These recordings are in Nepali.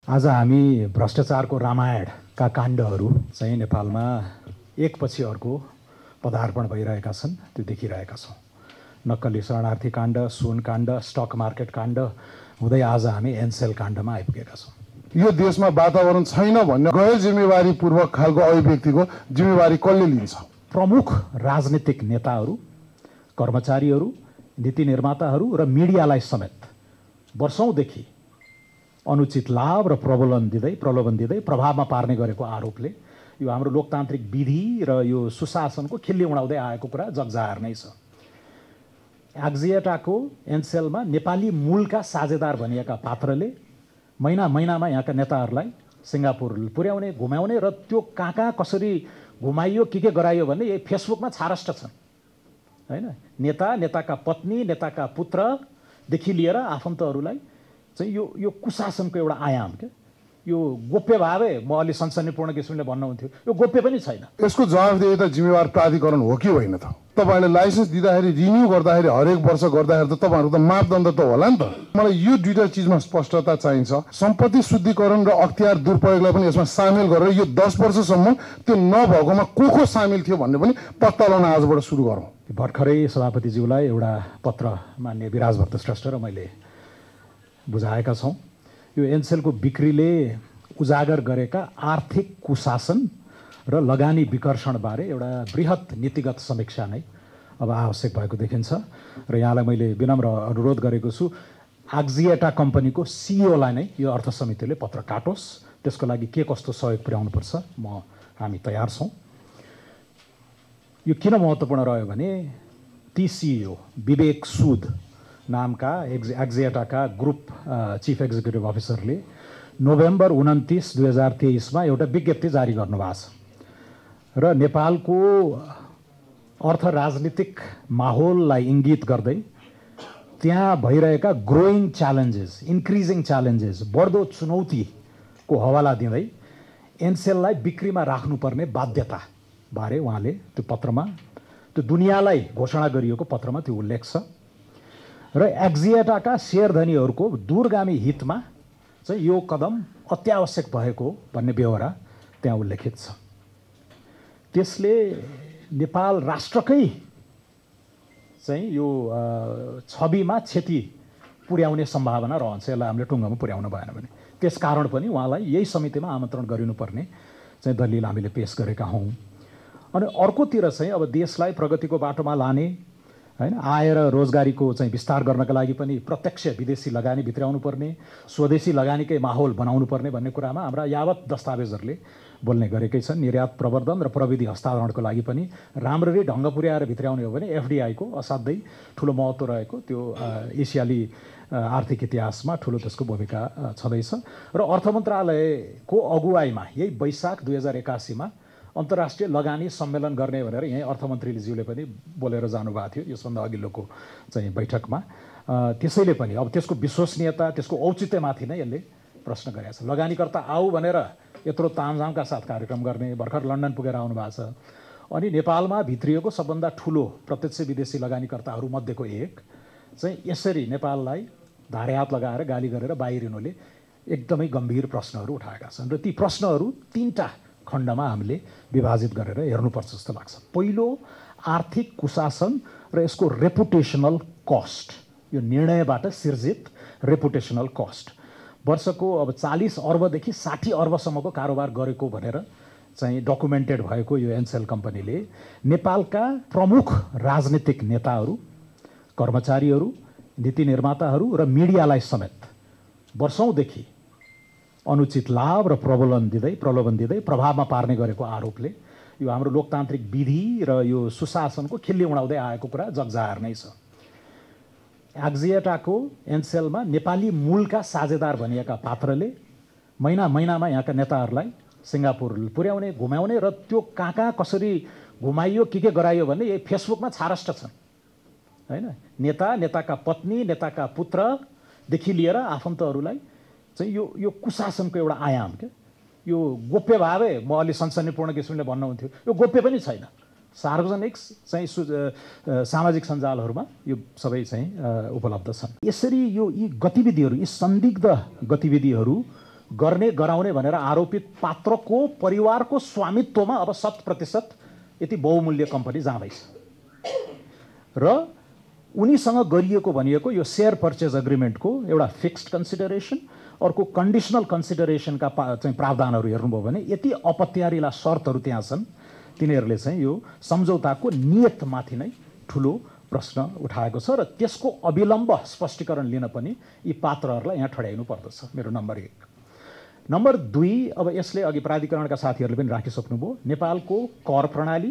आज हामी भ्रष्टाचारको रामायणका काण्डहरू चाहिँ नेपालमा एकपछि अर्को पदार्पण भइरहेका छन्, त्यो देखिरहेका छौँ। नक्कली शरणार्थी काण्ड, सुन काण्ड, स्टक मार्केट काण्ड हुँदै आज हामी एनसेल काण्डमा आइपुगेका छौँ। यो देशमा वातावरण छैन भन्ने गैर जिम्मेवारीपूर्वक खालको अभिव्यक्तिको जिम्मेवारी कसले लिन्छ? प्रमुख राजनीतिक नेताहरू, कर्मचारीहरू, नीति निर्माताहरू र मिडियालाई समेत वर्षौंदेखि अनुचित लाभ र प्रलोभन दिँदै प्रभावमा पार्ने गरेको आरोपले यो हाम्रो लोकतान्त्रिक विधि र यो सुशासनको खिल्ली उडाउँदै आएको कुरा जगजाहेर नै छ। एक्जिएटाको एनसेलमा नेपाली मूलका साझेदार भनिएका पात्रले महिनामा यहाँका नेताहरूलाई सिङ्गापुर पुर्याउने, घुमाउने र त्यो कहाँ कसरी घुमाइयो के गराइयो भन्ने यही फेसबुकमा छारष्ट छन्, हैन? नेताका पत्नी, नेताका पुत्रदेखि लिएर आफन्तहरूलाई चाहिँ यो कुशासनको एउटा आयाम के यो गोप्य भावे म अलि सनसनीपूर्ण किसिमले भन्नुहुन्थ्यो, यो गोप्य पनि छैन। यसको जवाफदेही त जिम्मेवार प्राधिकरण हो कि होइन त? तपाईँले लाइसेन्स दिँदाखेरि, रिन्यू गर्दाखेरि हरेक वर्ष गर्दाखेरि त तपाईँहरूको त मापदण्ड त होला नि त। मलाई यो दुईटा चिजमा स्पष्टता चाहिन्छ। सम्पत्ति शुद्धिकरण र अख्तियार दुरुपयोगलाई पनि यसमा सामेल गरेर यो 10 वर्षसम्म त्यो नभएकोमा को सामेल थियो भन्ने पनि पत्ता लगाउन आजबाट सुरु गरौँ। भर्खरै सभापतिज्यूलाई एउटा पत्र मान्य विराजभक्त श्रेष्ठ र मैले बुझाएका छौँ। यो एनसेलको बिक्रीले उजागर गरेका आर्थिक कुशासन र लगानी विकर्षणबारे एउटा बृहत नीतिगत समीक्षा नै अब आवश्यक भएको देखिन्छ र यहाँलाई मैले विनम्र अनुरोध गरेको छु, एक्जिएटा कम्पनीको सिइओलाई नै यो अर्थ समितिले पत्र काटोस्, त्यसको लागि के कस्तो सहयोग पुर्याउनुपर्छ हामी तयार छौँ। यो किन महत्त्वपूर्ण रह्यो भने ती सिइओ विवेक सुद नामका एक्जिएटाका ग्रुप चिफ एक्जिक्युटिभ अफिसरले नोभेम्बर 29, 2023 मा एउटा विज्ञप्ति जारी गर्नुभएको छ र नेपालको अर्थ राजनीतिक माहौललाई इङ्गित गर्दै त्यहाँ भइरहेका ग्रोइङ च्यालेन्जेस, इन्क्रिजिङ च्यालेन्जेस, बढ्दो चुनौतीको हवाला दिँदै एनसेललाई बिक्रीमा राख्नुपर्ने बाध्यता बारे उहाँले त्यो पत्रमा, त्यो दुनियाँलाई घोषणा गरिएको पत्रमा त्यो उल्लेख छ र एक्जिएटाका शेयरधनीहरूको दूरगामी हितमा चाहिँ यो कदम अत्यावश्यक भएको भन्ने बेहोरा त्यहाँ उल्लेखित छ। त्यसले नेपाल राष्ट्रकै चाहिँ यो छविमा क्षति पुर्याउने सम्भावना रहन्छ, यसलाई हामीले टुङ्गोमा पुर्याउन भएन भने। त्यसकारण पनि उहाँलाई यही समितिमा आमन्त्रण गरिनुपर्ने चाहिँ दलिल हामीले पेश गरेका हौँ। अनि अर्कोतिर चाहिँ अब देशलाई प्रगतिको बाटोमा लाने, हैन, आएर रोजगारीको चाहिँ विस्तार गर्नका लागि पनि प्रत्यक्ष विदेशी लगानी भित्राउनु पर्ने, स्वदेशी लगानीकै माहौल बनाउनु पर्ने भन्ने कुरामा हाम्रा यावत दस्तावेजहरूले बोल्ने गरेकै छन्। निर्यात प्रवर्धन र प्रविधि हस्तान्तरणको लागि पनि राम्ररी ढङ्ग पुर्याएर भित्राउने हो भने एफडिआईको असाध्यै ठुलो महत्त्व रहेको त्यो एसियाली आर्थिक इतिहासमा ठुलो त्यसको भूमिका छँदैछ र अर्थ मन्त्रालयको अगुवाईमा यही वैशाख 2081 मा अन्तर्राष्ट्रिय लगानी सम्मेलन गर्ने भनेर यहीँ अर्थमन्त्रीज्यूले पनि बोलेर जानुभएको थियो यसभन्दा अघिल्लोको चाहिँ बैठकमा। त्यसैले पनि अब त्यसको विश्वसनीयता, त्यसको औचित्यमाथि नै यसले प्रश्न गरेको छ। लगानीकर्ता आऊ भनेर यत्रो तामझामका साथ कार्यक्रम गर्ने, भर्खर लन्डन पुगेर आउनु भएको छ। अनि नेपालमा भित्रिएको सबभन्दा ठुलो प्रत्यक्ष विदेशी लगानीकर्ताहरू मध्येको एक चाहिँ यसरी नेपाललाई धारे हात लगाएर गाली गरेर बाहिरिनुले एकदमै गम्भीर प्रश्नहरू उठाएका छन् र ती प्रश्नहरू 3टा खण्डमा हामीले विभाजित गरेर हेर्नुपर्छ जस्तो लाग्छ। पहिलो, आर्थिक कुशासन र यसको रेपुटेसनल कस्ट, यो निर्णयबाट सिर्जित रेपुटेसनल कस्ट। वर्षको अब 40 अर्बदेखि 60 अर्बसम्मको कारोबार गरेको भनेर चाहिँ डकुमेन्टेड भएको यो एनसेल कम्पनीले नेपालका प्रमुख राजनीतिक नेताहरू, कर्मचारीहरू, नीति निर्माताहरू र मिडियालाई समेत वर्षौंदेखि अनुचित लाभ र प्रलोभन दिँदै प्रभावमा पार्ने गरेको आरोपले यो हाम्रो लोकतान्त्रिक विधि र यो सुशासनको खिल्ली उडाउँदै आएको कुरा जगजाहेर नै छ। एक्जिएटाको एनसेलमा नेपाली मूलका साझेदार भनिएका पात्रले महिनामा यहाँका नेताहरूलाई सिङ्गापुर पुर्याउने, घुमाउने र त्यो कहाँ कसरी घुमाइयो के गराइयो भन्ने यही फेसबुकमा छारष्ट छन्, हैन? नेताका पत्नी, नेताका पुत्रदेखि लिएर आफन्तहरूलाई चाहिँ यो कुशासनको एउटा आयाम के यो गोप्य भावे म अलि सनसनीपूर्ण किसिमले भन्नुहुन्थ्यो, यो गोप्य पनि छैन। सार्वजनिक चाहिँ सामाजिक सञ्जालहरूमा यो सबै चाहिँ उपलब्ध छन्। यसरी यी गतिविधिहरू, यी संदिग्ध गतिविधिहरू गर्ने गराउने भनेर आरोपित पात्रको परिवारको स्वामित्वमा अब 100% यति बहुमूल्य कम्पनी जाँदैछ र उनीसँग गरिएको भनिएको यो सेयर पर्चेज एग्रिमेन्टको एउटा फिक्स्ड कन्सिडरेसन, अर्को कन्डिसनल कन्सिडरेसनका चाहिँ प्रावधानहरू हेर्नुभयो भने यति अपत्यारिला शर्तहरू त्यहाँ छन्, तिनीहरूले चाहिँ यो सम्झौताको नियतमाथि नै ठुलो प्रश्न उठाएको छ र त्यसको अविलम्ब स्पष्टीकरण लिन पनि यी पात्रहरूलाई यहाँ ठड्याइनु पर्दछ। मेरो नम्बर 1। नम्बर 2, अब यसले अघि प्राधिकरणका साथीहरूले पनि राखिसक्नुभयो, नेपालको कर प्रणाली,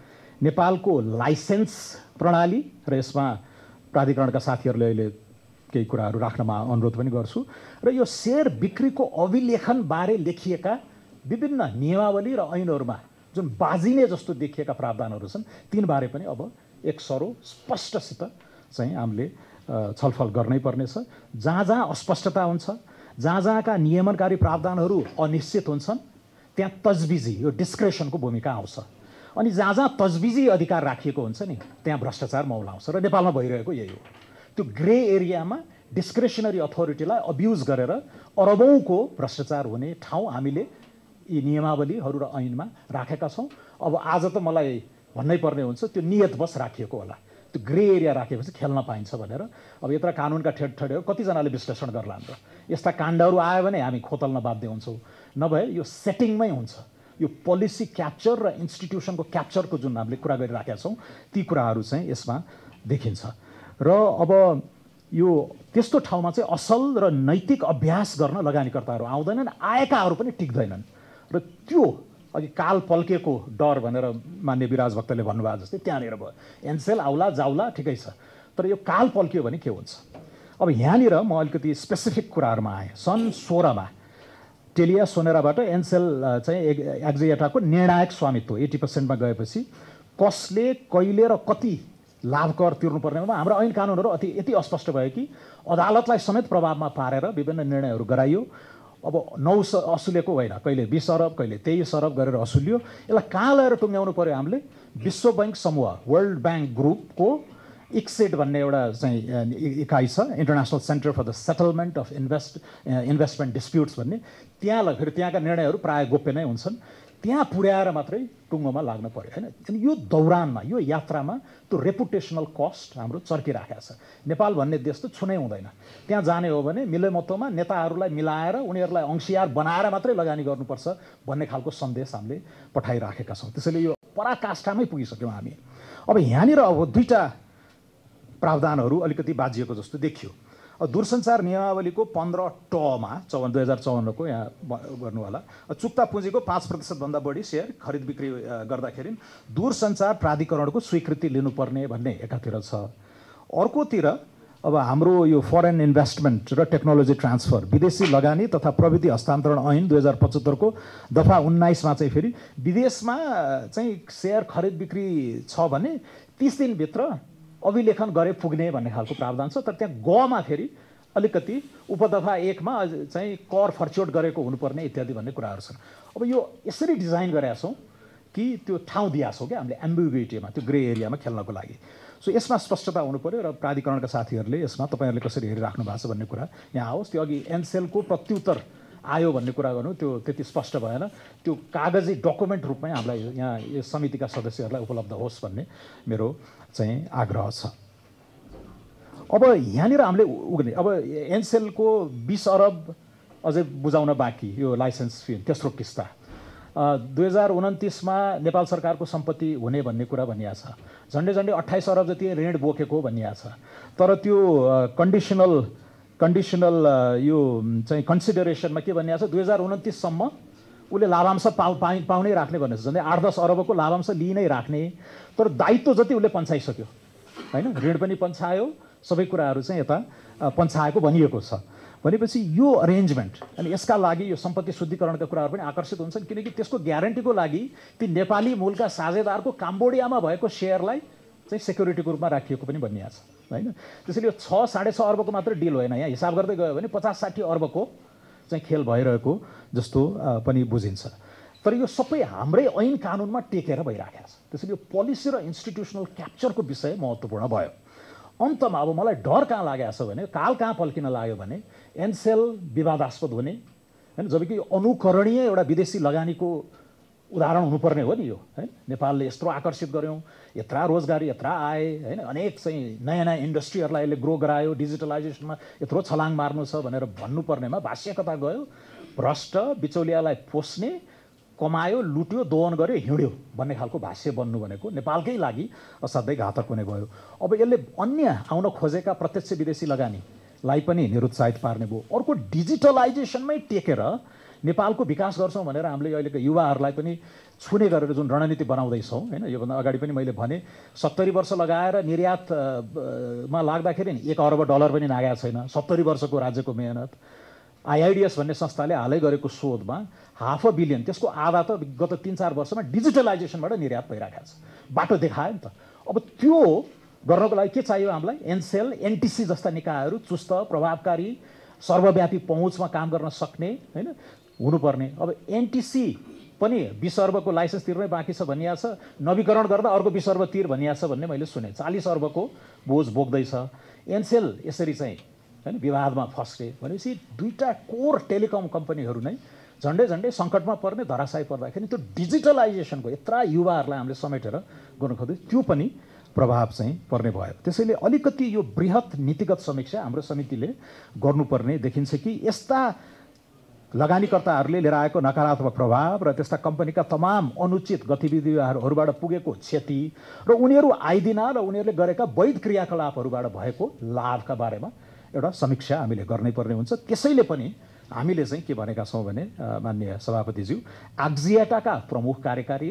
नेपालको लाइसेन्स प्रणाली, र यसमा प्राधिकरणका साथीहरूले अहिले केही कुराहरू राख्नमा अनुरोध पनि गर्छु, र यो सेयर बिक्रीको अभिलेखनबारे लेखिएका विभिन्न नियमावली र ऐनहरूमा जुन बाजिने जस्तो देखिएका प्रावधानहरू छन् तिनबारे पनि अब एक सरो स्पष्टसित चाहिँ हामीले छलफल गर्नै पर्नेछ। जहाँ जहाँ अस्पष्टता हुन्छ, जहाँ जहाँका नियमनकारी प्रावधानहरू अनिश्चित हुन्छन्, त्यहाँ तजबिजी, यो डिस्क्रेसनको भूमिका आउँछ। अनि जहाँ जहाँ तजबिजी अधिकार राखिएको हुन्छ नि त्यहाँ भ्रष्टाचार मौलाउँछ र नेपालमा भइरहेको यही हो। त्यो ग्रे एरियामा डिस्क्रेसनरी अथोरिटीलाई अब्युज गरेर अरबौँको भ्रष्टाचार हुने ठाउँ हामीले यी नियमावलीहरू र ऐनमा राखेका छौँ। अब आज त मलाई भन्नै पर्ने हुन्छ त्यो नियतवश राखिएको होला, त्यो ग्रे एरिया राखेपछि खेल्न पाइन्छ भनेर। अब यत्र कानुनका ठेडठेडहरू कतिजनाले विश्लेषण गर्ला हाम्रो, यस्ता काण्डहरू आयो भने हामी खोतल्न बाध्य हुन्छौँ, नभए यो सेटिङमै हुन्छ। यो पोलिसी क्याप्चर र इन्स्टिट्युसनको क्याप्चरको जुन हामीले कुरा गरिराखेका छौँ ती कुराहरू चाहिँ यसमा देखिन्छ। र अब यो त्यस्तो ठाउँमा चाहिँ असल र नैतिक अभ्यास गर्न लगानीकर्ताहरू आउँदैनन्, आएकाहरू पनि टिक्दैनन्। र त्यो अघि काल पल्केको डर भनेर मान्य विराज भक्तले भन्नुभयो जस्तै त्यहाँनिर भयो, एनसेल आउला जाउला ठिकै छ, तर यो काल पल्कियो भने के हुन्छ। अब यहाँनिर म अलिकति स्पेसिफिक कुराहरूमा आएँ। सन् 16मा टेलिया सोनेराबाट एनसेल चाहिँ एक्जिएटाको निर्णायक स्वामित्व 80%मा गएपछि कसले कहिले र कति लाभ कर तिर्नुपर्ने हाम्रो ऐन कानुनहरू यति अस्पष्ट भयो कि अदालतलाई समेत प्रभावमा पारेर विभिन्न निर्णयहरू गराइयो। अब 9 असुलेको होइन, कहिले 20 अरब कहिले 23 अरब गरेर असुलियो। यसलाई कहाँ लगेर टुङ्ग्याउनु पर्यो हामीले? विश्व बैंक समूह, वर्ल्ड बैंक ग्रुपको इक्सेड भन्ने एउटा चाहिँ इकाइ छ, International Centre for the Settlement of Investment Disputes भन्ने, त्यहाँ फेरि त्यहाँका निर्णयहरू प्रायः गोप्य नै हुन्छन्, त्यहाँ पुर्याएर मात्रै टुङ्गोमा लाग्नु पर्यो होइन। अनि यो दौरानमा, यो यात्रामा त्यो रेपुटेसनल कस्ट हाम्रो चर्किराखेको छ। नेपाल भन्ने देश त छुनै हुँदैन, त्यहाँ जाने हो भने मिलेमतोमा नेताहरूलाई मिलाएर उनीहरूलाई अंशियार बनाएर मात्रै लगानी गर्नुपर्छ भन्ने खालको सन्देश हामीले पठाइराखेका छौँ। त्यसैले यो पराकाष्ठामै पुगिसक्यौँ हामी। अब यहाँनिर अब 2टा प्रावधानहरू अलिकति बाजिएको जस्तो देखियो। दूरसञ्चार नियमावलीको 15 मा 2054 को यहाँ गर्नु होला, चुक्ता पुँजीको 5% भन्दा बढी सेयर खरिद बिक्री गर्दाखेरि दूरसञ्चार प्राधिकरणको स्वीकृति लिनुपर्ने भन्ने एकातिर छ। अर्कोतिर अब हाम्रो यो फरेन इन्भेस्टमेन्ट र टेक्नोलोजी ट्रान्सफर, विदेशी लगानी तथा प्रविधि हस्तान्तरण ऐन 2075 को दफा 19 मा चाहिँ फेरि विदेशमा चाहिँ सेयर खरिद बिक्री छ भने 30 दिनभित्र अभिलेखन गरे पुग्ने भन्ने खालको प्रावधान छ। तर त्यहाँ गमा फेरि अलिकति उपदफा 1 मा चाहिँ कर फर्च्योट गरेको हुनुपर्ने इत्यादि भन्ने कुराहरू छन्। अब यो यसरी डिजाइन गरेका छौँ कि त्यो ठाउँ दिएको छौँ क्या हामीले एम्बिग्युइटीमा, त्यो ग्रे एरियामा खेल्नको लागि। सो यसमा स्पष्टता हुनु पर्यो र प्राधिकरणका साथीहरूले यसमा तपाईँहरूले कसरी हेरिराख्नु भएको छ भन्ने कुरा यहाँ आओस्। त्यो अघि एनसेलको प्रत्युत्तर आयो भन्ने कुरा गर्नु त्यो त्यति स्पष्ट भएन, त्यो कागजी डकुमेन्ट रूपमै हामीलाई यहाँ यस समितिका सदस्यहरूलाई उपलब्ध होस् भन्ने मेरो चाहिँ आग्रह छ। अब यहाँनिर हामीले उग्ने अब एनसेलको 20 अरब अझै बुझाउन बाँकी, यो लाइसेन्स फी तेस्रो किस्ता 2029 मा नेपाल सरकारको सम्पत्ति हुने भन्ने कुरा भनिएको छ। झन्डै 28 अरब जति ऋण बोकेको भनिएको छ। तर त्यो कन्डिसनल यो चाहिँ कन्सिडरेसनमा के भनिएको छ, 2029 सम्म उसले लाभांश पाउनै राख्ने भनेको छ, झन्डै 8-10 अरबको लाभांश लिइ नै राख्ने। तर दायित्व जति उसले पन्छाइसक्यो होइन, ऋण पनि पन्छायो, सबै कुराहरू चाहिँ यता पन्छाएको भनिएको छ। भनेपछि यो अरेन्जमेन्ट अनि यसका लागि यो सम्पत्ति शुद्धिकरणका कुराहरू पनि आकर्षित हुन्छन्, किनकि त्यसको ग्यारेन्टीको लागि ती नेपाली मूलका साझेदारको काम्बोडियामा भएको सेयरलाई चाहिँ सेक्युरिटीको रूपमा राखिएको पनि भनिएको छ होइन। त्यसैले यो 6-6.5 अर्बको मात्र डिल होइन, यहाँ हिसाब गर्दै गयो भने 50-60 अर्बको चाहिँ खेल भइरहेको जस्तो पनि बुझिन्छ। तर यो सबै हाम्रै ऐन कानुनमा टेकेर भइराखेको छ। त्यसैले यो पोलिसी र इन्स्टिट्युसनल क्याप्चरको विषय महत्त्वपूर्ण भयो। अन्तमा अब मलाई डर कहाँ लागेको छ भने, काल कहाँ पल्किन लाग्यो भने एनसेल विवादास्पद हुने, हैन। जबकि अनुकरणीय एउटा विदेशी लगानीको उदाहरण हुनुपर्ने हो नि यो, हैन। नेपालले यत्रो आकर्षित गर्यौँ, यत्रा रोजगारी, यत्रा आए, हैन। अनेक चाहिँ नयाँ नयाँ इन्डस्ट्रीहरूलाई यसले ग्रो गरायो, डिजिटलाइजेसनमा यत्रो छलाङ मार्नु छ भनेर भन्नुपर्नेमा भाष्यकता गयो, भ्रष्ट बिचौलियालाई पोस्ने, कमायो, लुट्यो, दोहन गर्यो, हिँड्यो भन्ने खालको भाष्य बन्नु भनेको नेपालकै लागि असाध्यै घातक हुने भयो। अब यसले अन्य आउन खोजेका प्रत्यक्ष विदेशी लगानीलाई पनि निरुत्साहित पार्ने भयो। अर्को डिजिटलाइजेसनमै टेकेर नेपालको विकास गर्छौँ भनेर हामीले अहिलेको युवाहरूलाई पनि छुने गरेर जुन रणनीति बनाउँदैछौँ, होइन। योभन्दा अगाडि पनि मैले भने 70 वर्ष लगाएर निर्यातमा लाग्दाखेरि नि $1 अरब पनि नागेको छैन। 70 वर्षको राज्यको मेहनत। IIDS भन्ने संस्थाले हालै गरेको शोधमा $500 बिलियन, त्यसको आधा त गत 3-4 वर्षमा डिजिटलाइजेसनबाट निर्यात भइरहेको छ। बाटो देखायो नि त। अब त्यो गर्नको लागि के चाहियो हामीलाई? एनसेल, एनटिसी जस्ता निकायहरू चुस्त, प्रभावकारी, सर्वव्यापी पहुँचमा काम गर्न सक्ने, होइन, हुनुपर्ने। अब एनटिसी पनि 20 अर्बको लाइसेन्स तिर्नै बाँकी छ भनिएको छ, नवीकरण गर्दा अर्को 20 अर्ब तिर भनिएको छ भन्ने मैले सुने। 40 अर्बको बोझ बोक्दैछ। एनसेल यसरी चाहिँ, हैन, विवादमा फस्टे भनेपछि दुईटा कोर टेलिकम कम्पनीहरू नै झन्डै झन्डै सङ्कटमा पर्ने, धराशायी पर्दाखेरि त्यो डिजिटलाइजेसनको यत्रा युवाहरूलाई हामीले समेटेर गर्नु खोज्दै त्यो पनि प्रभाव चाहिँ पर्ने भयो। त्यसैले अलिकति यो बृहत नीतिगत समीक्षा हाम्रो समितिले गर्नुपर्ने देखिन्छ कि यस्ता लगानीकर्ताहरूले लिएर आएको नकारात्मक प्रभाव र त्यस्ता कम्पनीका तमाम अनुचित गतिविधिहरूबाट पुगेको क्षति र उनीहरू आइदिन र उनीहरूले गरेका वैध क्रियाकलापहरूबाट भएको लाभका बारेमा एउटा समीक्षा हामीले गर्नै पर्ने हुन्छ। त्यसैले पनि हामीले चाहिँ के भनेका छौँ भने माननीय सभापतिज्यू, आक्जियाटाका प्रमुख कार्यकारी,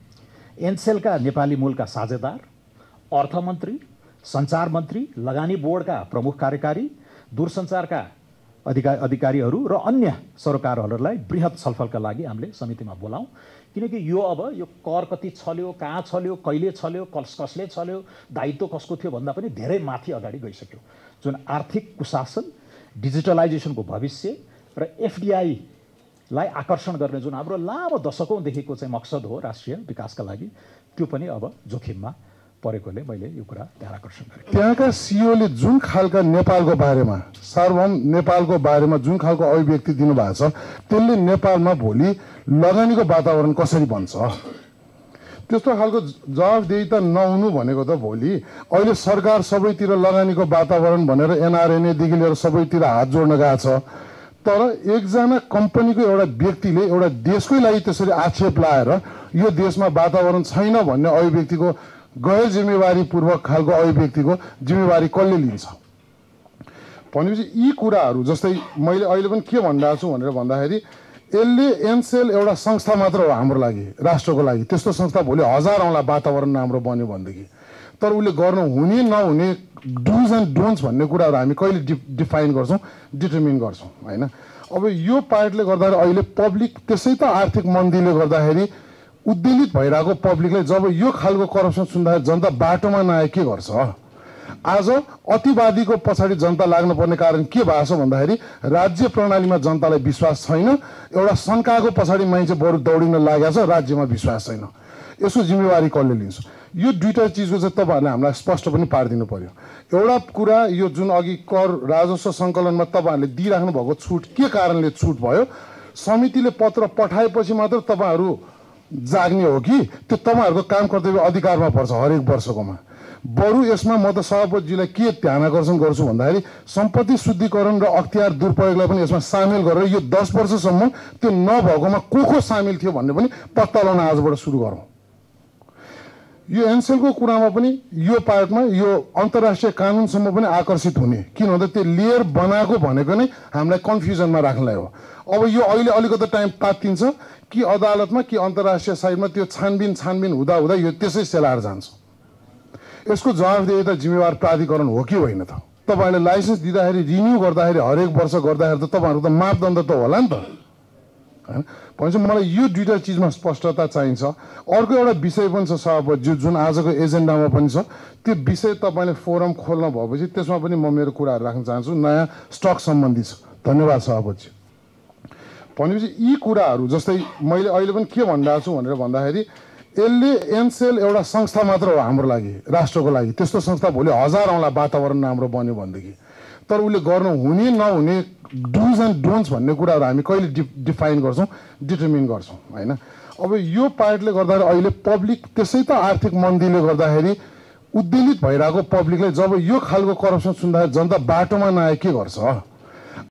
एनसेलका नेपाली मूलका साझेदार, अर्थमन्त्री, सञ्चार मन्त्री, लगानी बोर्डका प्रमुख कार्यकारी, दूरसञ्चारका अधिकारीहरू र अन्य सरकारहरूलाई बृहत छलफलका लागि हामीले समितिमा बोलाउँ। किनकि यो अब यो कर कति छल्यो, कहाँ छल्यो, कहिले छल्यो, कसले छल्यो, दायित्व कसको थियो भन्दा पनि धेरै माथि अगाडि गइसक्यो। जुन आर्थिक कुशासन, डिजिटलाइजेसनको भविष्य र एफडिआईलाई आकर्षण गर्ने जुन हाम्रो लामो दशकौँदेखिको चाहिँ मकसद हो राष्ट्रिय विकासका लागि, त्यो पनि अब जोखिममा परेकोले मैले यो कुरा ध्यान आकर्षण गरेँ। त्यहाँका सिओले जुन खालका नेपालको बारेमा, सार्वभौम नेपालको बारेमा जुन खालको अभिव्यक्ति दिनुभएको छ, त्यसले नेपालमा भोलि लगानीको वातावरण कसरी बन्छ? त्यस्तो खालको जवाफदेहिता नहुनु भनेको त भोलि अहिले सरकार सबैतिर लगानीको वातावरण भनेर एनआरएनएदेखि लिएर सबैतिर हात जोड्न गएको छ। तर एकजना कम्पनीको एउटा व्यक्तिले एउटा देशकै लागि त्यसरी आक्षेप लाएर यो देशमा वातावरण छैन भन्ने अभिव्यक्तिको, गैर जिम्मेवारीपूर्वक खालको अभिव्यक्तिको जिम्मेवारी कसले लिन्छ भनेपछि यी कुराहरू, जस्तै मैले अहिले पनि के भनिरहेको छु भनेर भन्दाखेरि यसले एनसेल एउटा संस्था मात्र हो हाम्रो लागि, राष्ट्रको लागि। त्यस्तो संस्था भोलि 1000 औँला वातावरण हाम्रो बन्यो भनेदेखि। तर उसले गर्नु हुने नहुने डुज एन्ड डोन्ट्स भन्ने कुराहरू हामी कहिले डिफाइन गर्छौँ, डिटर्मिन गर्छौँ, होइन। अब यो पार्टले गर्दाखेरि अहिले पब्लिक, त्यसै त आर्थिक मन्दीले गर्दाखेरि उद्वेलित भइरहेको पब्लिकलाई जब यो खालको करप्सन सुन्दाखेरि जनता बाटोमा नआए के गर्छ? आज अतिवादीको पछाडि जनता लाग्नुपर्ने कारण के भएको छ भन्दाखेरि राज्य प्रणालीमा जनतालाई विश्वास छैन, एउटा शङ्काको पछाडि मान्छे बरु दौडिन लागेको छ, राज्यमा विश्वास छैन। यसको जिम्मेवारी कसले लिन्छ? यो दुईटा चिजको चाहिँ तपाईँहरूले हामीलाई स्पष्ट पनि पारिदिनु पर्यो। एउटा कुरा, यो जुन अघि कर राजस्व सङ्कलनमा तपाईँहरूले दिइराख्नु भएको छुट के कारणले छुट भयो? समितिले पत्र पठाएपछि मात्र तपाईँहरू जाग्ने हो कि त्यो तपाईँहरूको काम कर्तव्य अधिकारमा पर्छ हरेक वर्षकोमा? बरु यसमा म त सभापतिजीलाई के ध्यान आकर्षण गर्छु भन्दाखेरि सम्पत्ति शुद्धिकरण र अख्तियार दुरुपयोगलाई पनि यसमा सामेल गरेर यो 10 वर्षसम्म त्यो नभएकोमा को सामेल थियो भन्ने पनि पत्ता लगाउन आजबाट सुरु गरौँ। यो एनसेलको कुरामा पनि यो पार्टमा यो अन्तर्राष्ट्रिय कानुनसम्म पनि आकर्षित हुने, किन भन्दा त्यो लेयर बनाएको भनेको नै हामीलाई कन्फ्युजनमा राख्नलाई हो। अब यो अहिले अलिकति टाइम तात्तिन्छ कि अदालतमा कि अन्तर्राष्ट्रिय साइडमा त्यो छानबिन हुँदा हुँदा यो त्यसै सेलाएर जान्छ। यसको जवाफदेही जिम्मेवार प्राधिकरण हो कि होइन त? तपाईँहरूले लाइसेन्स दिँदाखेरि, रिन्यू गर्दाखेरि, हरेक वर्ष गर्दाखेरि त तपाईँहरूको त मापदण्ड त होला नि त, होइन। भनेपछि मलाई यो दुईटा चिजमा स्पष्टता चाहिन्छ। अर्को एउटा विषय पनि छ सभापति, जुन आजको एजेन्डामा पनि छ, त्यो विषय तपाईँले फोरम खोल्न भएपछि त्यसमा पनि म मेरो कुराहरू राख्न चाहन्छु। नयाँ स्टक सम्बन्धी छ। धन्यवाद सभापति। भनेपछि यी कुराहरू, जस्तै मैले अहिले पनि के भनिरहेको छु भनेर भन्दाखेरि यसले एनसेल एउटा संस्था मात्र हो हाम्रो लागि, राष्ट्रको लागि। त्यस्तो संस्था भोलि 1000 औँला वातावरण हाम्रो बन्यो भनेदेखि। तर उसले गर्नु हुने नहुने डुज एन्ड डोन्ट्स भन्ने कुराहरू हामी कहिले डिफाइन गर्छौँ, डिटर्मिन गर्छौँ होइन। अब यो पार्टले गर्दाखेरि अहिले पब्लिक त्यसै त आर्थिक मन्दीले गर्दाखेरि उद्वेलित भइरहेको पब्लिकलाई जब यो खालको करप्सन सुन्दाखेरि जनता बाटोमा नआए के गर्छ?